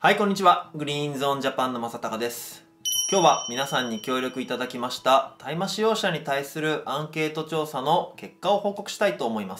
はい、こんにちは。グリーンゾーンジャパンの正隆です。今日は皆さんに協力いただきました大麻使用者に対するアンケート調査の結果を報告したいと思います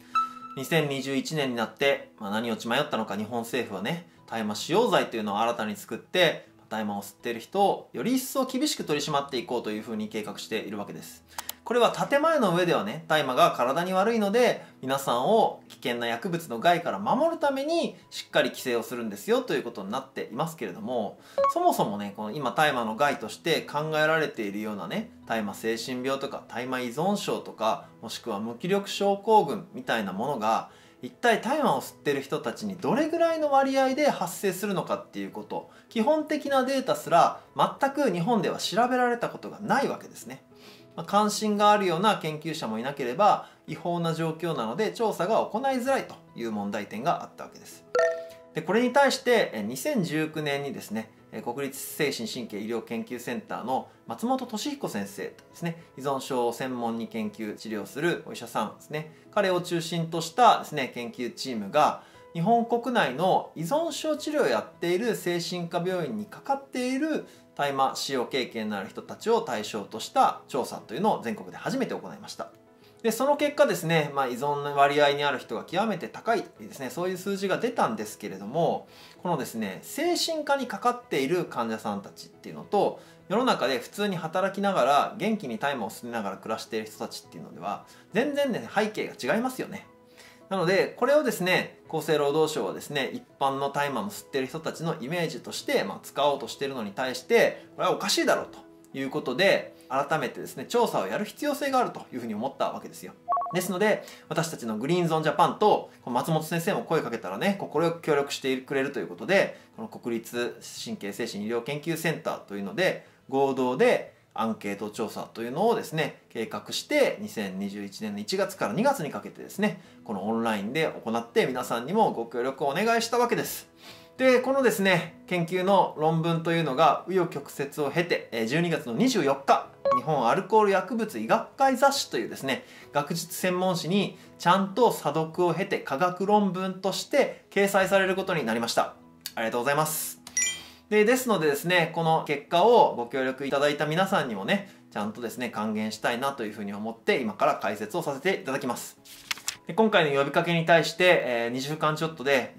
。2021年になって、何を血迷ったのか日本政府はね、大麻使用罪というのを新たに作って、大麻を吸っている人をより一層厳しく取り締まっていこうというふうに計画しているわけです。これは建前の上ではね、大麻が体に悪いので、皆さんを危険な薬物の害から守るためにしっかり規制をするんですよということになっていますけれども、そもそもね、この今大麻の害として考えられているようなね、大麻精神病とか大麻依存症とか、もしくは無気力症候群みたいなものが、一体大麻を吸ってる人たちにどれぐらいの割合で発生するのかっていうこと、基本的なデータすら全く日本では調べられたことがないわけですね。関心があるような研究者もいなければ違法な状況なので調査が行いづらいという問題点があったわけです。でこれに対して2019年にですね、国立精神神経医療研究センターの松本俊彦先生とですね、依存症を専門に研究治療するお医者さんですね、彼を中心としたですね研究チームが日本国内の依存症治療をやっている精神科病院にかかっている大麻使用経験のある人たちを対象とした調査というのを全国で初めて行いました。でその結果ですね、依存の割合にある人が極めて高いですね、そういう数字が出たんですけれども、このですね精神科にかかっている患者さんたちっていうのと、世の中で普通に働きながら元気に大麻を吸いながら暮らしている人たちっていうのでは全然ね背景が違いますよね。なのでこれをですね厚生労働省はですね一般の大麻の吸っている人たちのイメージとして、使おうとしているのに対してこれはおかしいだろうということで改めてですね調査をやる必要性があるというふうに思ったわけですよ。ですので私たちのグリーンゾーンジャパンと松本先生も声かけたらね快く協力してくれるということで、この国立神経精神医療研究センターというので合同でアンケート調査というのをですね計画して2021年の1月から2月にかけてですねこのオンラインで行って皆さんにもご協力をお願いしたわけです。でこのですね研究の論文というのが紆余曲折を経て12月の24日日本アルコール薬物医学会雑誌というですね学術専門誌にちゃんと査読を経て科学論文として掲載されることになりました。ありがとうございます。ですのでですね、この結果をご協力いただいた皆さんにもね、ちゃんとですね、還元したいなというふうに思って、今から解説をさせていただきます。今回の呼びかけに対して、2週間ちょっとで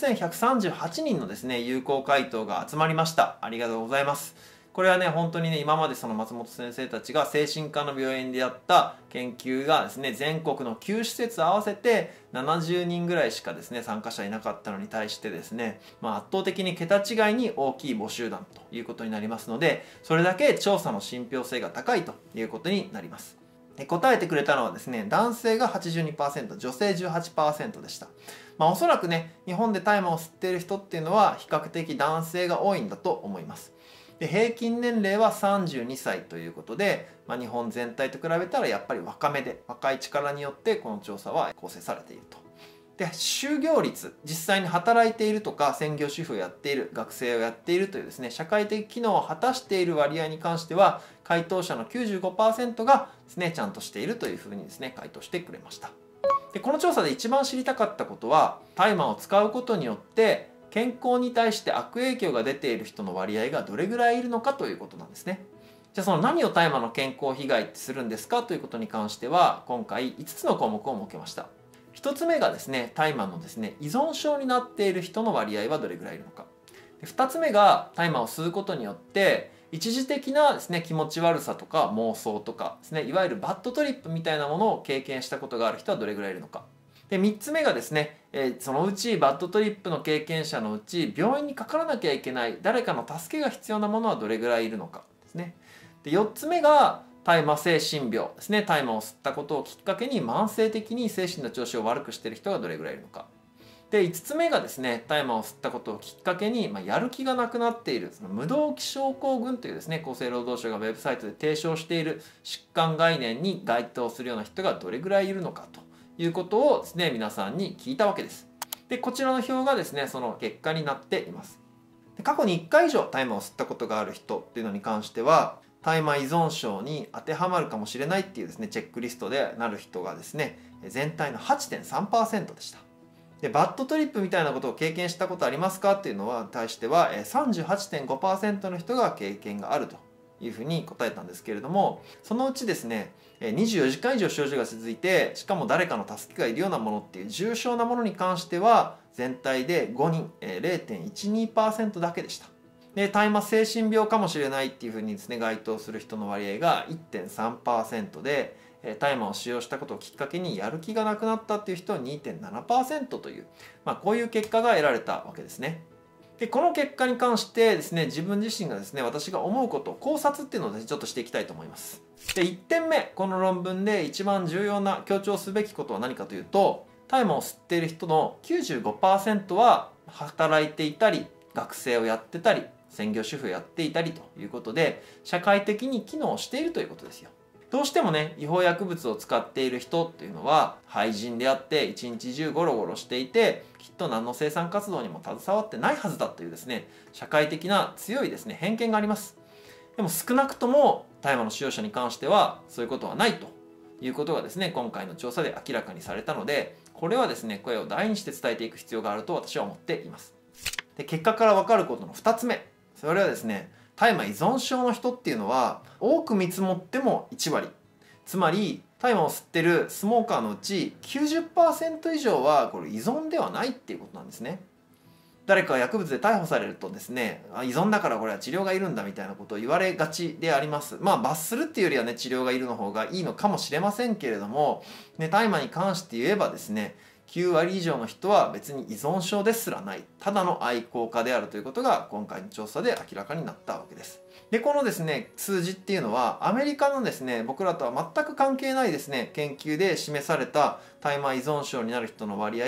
4138人のですね、有効回答が集まりました。ありがとうございます。これはね、本当にね、今までその松本先生たちが精神科の病院でやった研究がですね、全国の9施設合わせて70人ぐらいしかですね、参加者いなかったのに対してですね、圧倒的に桁違いに大きい募集団ということになりますので、それだけ調査の信憑性が高いということになります。答えてくれたのはですね、男性が 82%、女性 18% でした。おそらくね、日本で大麻を吸っている人っていうのは比較的男性が多いんだと思います。で平均年齢は32歳ということで、日本全体と比べたらやっぱり若めで若い力によってこの調査は構成されていると。で就業率、実際に働いているとか専業主婦をやっている、学生をやっているというですね社会的機能を果たしている割合に関しては回答者の 95% がですねちゃんとしているというふうにですね回答してくれました。でこの調査で一番知りたかったことは、大麻を使うことによって健康に対して悪影響が出ている人の割合がどれぐらいいるのかということなんですね。じゃあその何を大麻の健康被害ってするんですかということに関しては今回5つの項目を設けました。1つ目がですね大麻のですね依存症になっている人の割合はどれぐらいいるのか。2つ目が大麻を吸うことによって一時的なですね気持ち悪さとか妄想とかですねいわゆるバッドトリップみたいなものを経験したことがある人はどれぐらいいるのか。で3つ目がですね、そのうちバッドトリップの経験者のうち病院にかからなきゃいけない誰かの助けが必要なものはどれぐらいいるのかですね。で4つ目が大麻性心病ですね。大麻を吸ったことをきっかけに慢性的に精神の調子を悪くしている人がどれぐらいいるのか。で5つ目がですね大麻を吸ったことをきっかけに、やる気がなくなっているその無動機症候群というですね厚生労働省がウェブサイトで提唱している疾患概念に該当するような人がどれぐらいいるのかということをですね皆さんに聞いたわけです。でこちらの表がですねその結果になっています。で過去に1回以上大麻を吸ったことがある人っていうのに関しては大麻依存症に当てはまるかもしれないっていうですねチェックリストでなる人がですね全体の 8.3% でした。 でバッドトリップみたいなことを経験したことありますかっていうのは対しては 38.5% の人が経験があるというふうに答えたんですけれども、そのうちですね24時間以上症状が続いて、しかも誰かの助けがいるようなものっていう重症なものに関しては全体で5人 0.12% だけでした。で大麻精神病かもしれないっていうふうにですね該当する人の割合が 1.3% で、大麻を使用したことをきっかけにやる気がなくなったっていう人は 2.7% という、こういう結果が得られたわけですね。でこの結果に関してですね、自分自身がですね私が思うこと考察っていうのをちょっとしていきたいと思います。で1点目、この論文で一番重要な強調すべきことは何かというと、大麻を吸っている人の 95% は働いていたり学生をやってたり専業主婦をやっていたりということで、社会的に機能しているということですよ。どうしてもね違法薬物を使っている人っていうのは廃人であって一日中ゴロゴロしていて、きっと何の生産活動にも携わってないはずだというですね社会的な強いですね偏見があります。でも少なくとも大麻の使用者に関してはそういうことはないということがですね今回の調査で明らかにされたので、これはですね声を大にして伝えていく必要があると私は思っています。で結果から分かることの2つ目、それはですね大麻依存症の人っていうのは多く見積もっても1割、つまり大麻を吸ってるスモーカーのうち 90% 以上はこれ依存ではないっていうことなんですね。誰かが薬物で逮捕されるとですね、依存だからこれは治療がいるんだみたいなことを言われがちであります。罰するっていうよりはね治療がいるの方がいいのかもしれませんけれども、大麻に関して言えばですね9割以上の人は別に依存症ですらない、ただの愛好家であるということが今回の調査で明らかになったわけです。でこのですね数字っていうのはアメリカのですね僕らとは全く関係ないですね研究で示された大麻依存症になる人の割合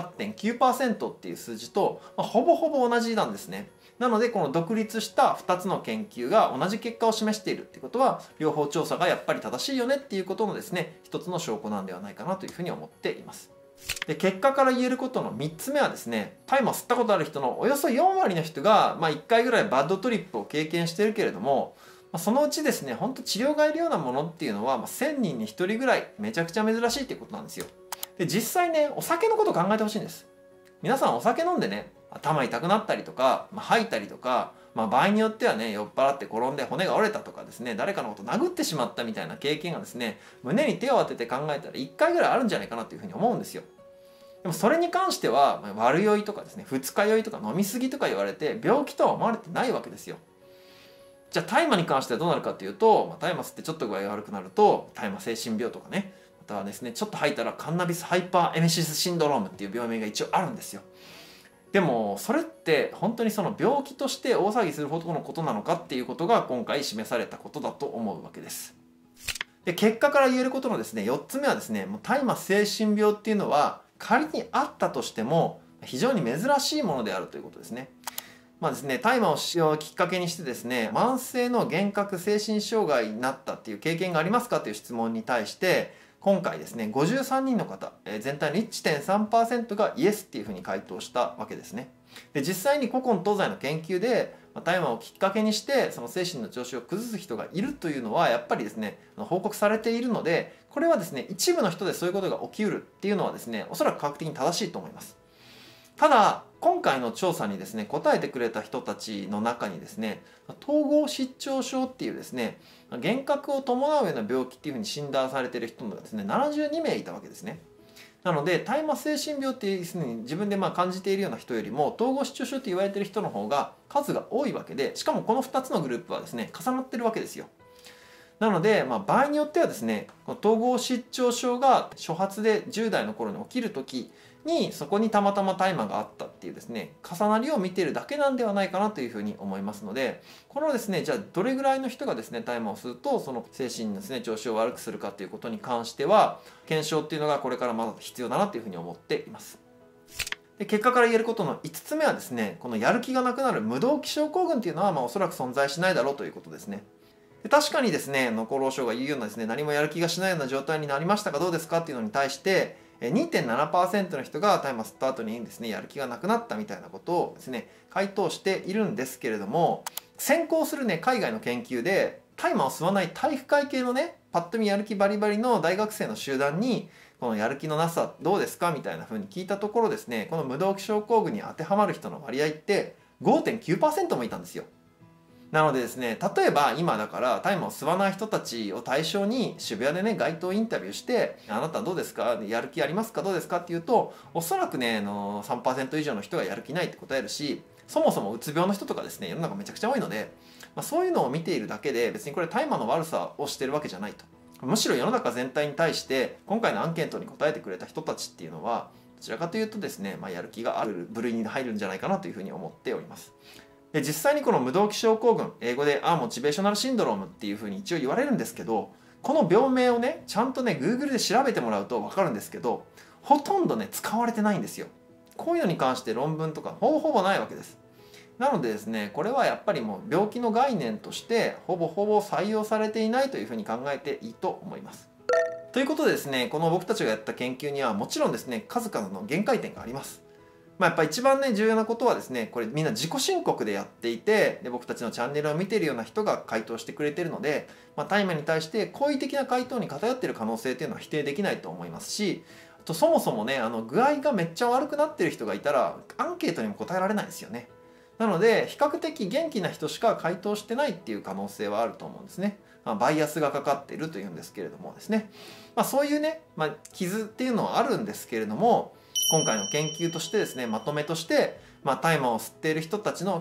8.9% っていう数字と、ほぼほぼ同じなんですね。なのでこの独立した2つの研究が同じ結果を示しているっていうことは、両方調査がやっぱり正しいよねっていうことのですね一つの証拠なんではないかなというふうに思っています。で結果から言えることの3つ目はですね、大麻吸ったことある人のおよそ4割の人が、1回ぐらいバッドトリップを経験しているけれども、そのうちですね本当治療がいるようなものっていうのは、1000人に1人ぐらいめちゃくちゃ珍しいっていうことなんですよ。で実際ねお酒のことを考えてほしいんです。皆さんお酒飲んでね頭痛くなったりとか、吐いたりとか、場合によってはね酔っ払って転んで骨が折れたとかですね、誰かのこと殴ってしまったみたいな経験がですね胸に手を当てて考えたら1回ぐらいあるんじゃないかなというふうに思うんですよ。でもそれに関しては悪酔いとかですね二日酔いとか飲み過ぎとか言われて病気とは思われてないわけですよ。じゃあ大麻に関してはどうなるかというと、大麻吸ってちょっと具合が悪くなると大麻精神病とかね、またはですねちょっと吐いたらカンナビスハイパーエメシスシンドロームっていう病名が一応あるんですよ。でもそれって本当にその病気として大騒ぎするほどのことなのかっていうことが今回示されたことだと思うわけです。で結果から言えることのですね4つ目はですね、もう大麻精神病っていうのは仮にあったとしても非常に珍しいものであるということですね。ですね、大麻を使用をきっかけにしてですね慢性の幻覚精神障害になったっていう経験がありますかという質問に対して、今回ですね53人の方、全体の 1.3% がイエスっていうふうに回答したわけですね。で実際に古今東西の研究で大麻をきっかけにしてその精神の調子を崩す人がいるというのはやっぱりですね報告されているので、これはですね一部の人でそういうことが起きうるっていうのはですねおそらく科学的に正しいと思います。ただ今回の調査にですね答えてくれた人たちの中にですね統合失調症っていうですね幻覚を伴うような病気っていうふうに診断されている人がですね72名いたわけですね。なので大麻精神病っていうふうに自分で感じているような人よりも統合失調症って言われている人の方が数が多いわけで、しかもこの2つのグループはですね重なってるわけですよ。なので、場合によってはですねこの統合失調症が初発で10代の頃に起きる時にそこにたまたま大麻があったっていうですね重なりを見ているだけなんではないかなというふうに思いますので、このですねじゃあどれぐらいの人がですね大麻を吸うとその精神のですね調子を悪くするかということに関しては検証っていうのがこれからまだ必要だなというふうに思っています。で結果から言えることの5つ目はですね、このやる気がなくなる無動機症候群っていうのはおそらく存在しないだろうということですね。で確かにですね厚労省が言うようなですね何もやる気がしないような状態になりましたかどうですかっていうのに対して2.7% の人が大麻吸った後にですねやる気がなくなったみたいなことをですね回答しているんですけれども、先行するね海外の研究で大麻を吸わない体育会系のねパッと見やる気バリバリの大学生の集団にこのやる気のなさどうですかみたいな風に聞いたところですね、この無動機症候群に当てはまる人の割合って 5.9% もいたんですよ。なのでですね、例えば今だから大麻を吸わない人たちを対象に渋谷でね街頭インタビューして、あなたどうですか、やる気ありますか、どうですかっていうと、おそらくね3% 以上の人がやる気ないって答えるし、そもそもうつ病の人とかですね世の中めちゃくちゃ多いので、そういうのを見ているだけで別にこれ大麻の悪さをしてるわけじゃないと。むしろ世の中全体に対して今回のアンケートに答えてくれた人たちっていうのはどちらかというとですね、やる気がある部類に入るんじゃないかなというふうに思っております。で実際にこの無動機症候群、英語でモチベーショナルシンドロームっていうふうに一応言われるんですけど、この病名をねちゃんとね Google で調べてもらうと分かるんですけど、ほとんどね使われてないんですよ。こういうのに関して論文とかほぼないわけです。なのでですね、これはやっぱりもう病気の概念としてほぼ採用されていないというふうに考えていいと思います。ということでですね、この僕たちがやった研究にはもちろんですね数々の限界点があります。やっぱ一番ね重要なことはですね、これみんな自己申告でやっていて、で僕たちのチャンネルを見ているような人が回答してくれているので、大麻に対して好意的な回答に偏っている可能性っていうのは否定できないと思いますし、あとそもそもね具合がめっちゃ悪くなってる人がいたらアンケートにも答えられないですよね。なので比較的元気な人しか回答してないっていう可能性はあると思うんですね。バイアスがかかっているというんですけれどもですね、そういうね、傷っていうのはあるんですけれども、今回の研究としてですね、まとめとして、大麻を吸っている人たちの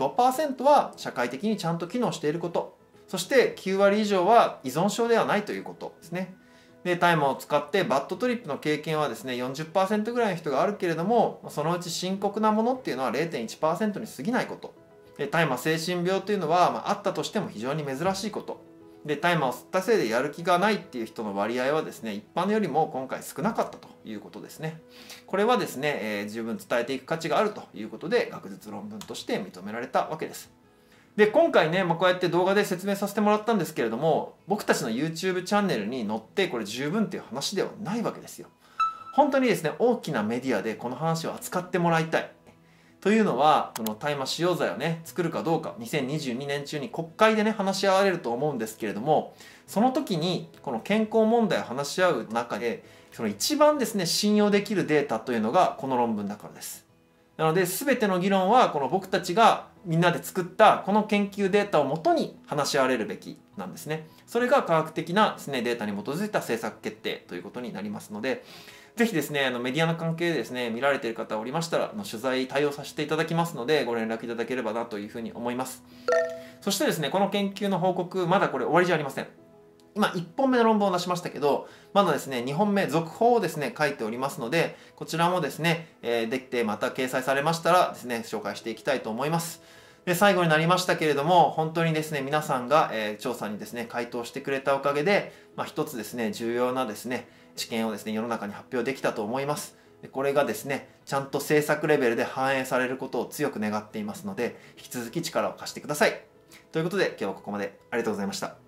95% は社会的にちゃんと機能していること、そして9割以上は依存症ではないということですね。で大麻を使ってバッドトリップの経験はですね 40% ぐらいの人があるけれども、そのうち深刻なものっていうのは 0.1% に過ぎないこと。で大麻精神病というのは、あったとしても非常に珍しいこと。で大麻を吸ったせいでやる気がないっていう人の割合はですね一般よりも今回少なかったということですね。これはですね、十分伝えていく価値があるということで学術論文として認められたわけです。で今回ね、こうやって動画で説明させてもらったんですけれども、僕たちの YouTube チャンネルに載ってこれ十分っていう話ではないわけですよ。本当にですね大きなメディアでこの話を扱ってもらいたい。というのは、この大麻使用剤をね作るかどうか2022年中に国会でね話し合われると思うんですけれども、その時にこの健康問題を話し合う中でその一番ですね信用できるデータというのがこの論文だからです。なので全ての議論はこの僕たちがみんなで作ったこの研究データをもとに話し合われるべきなんですね。それが科学的なですねデータに基づいた政策決定ということになりますので、ぜひですね、メディアの関係でですね、見られている方おりましたら、取材対応させていただきますので、ご連絡いただければなというふうに思います。そしてですね、この研究の報告、まだこれ終わりじゃありません。今、1本目の論文を出しましたけど、まだですね、2本目、続報をですね、書いておりますので、こちらもですね、できてまた掲載されましたらですね、紹介していきたいと思います。で最後になりましたけれども、本当にですね皆さんが、調査にですね回答してくれたおかげで、一つですね重要なですね知見をですね世の中に発表できたと思います。でこれがですねちゃんと政策レベルで反映されることを強く願っていますので、引き続き力を貸してください。ということで今日はここまでありがとうございました。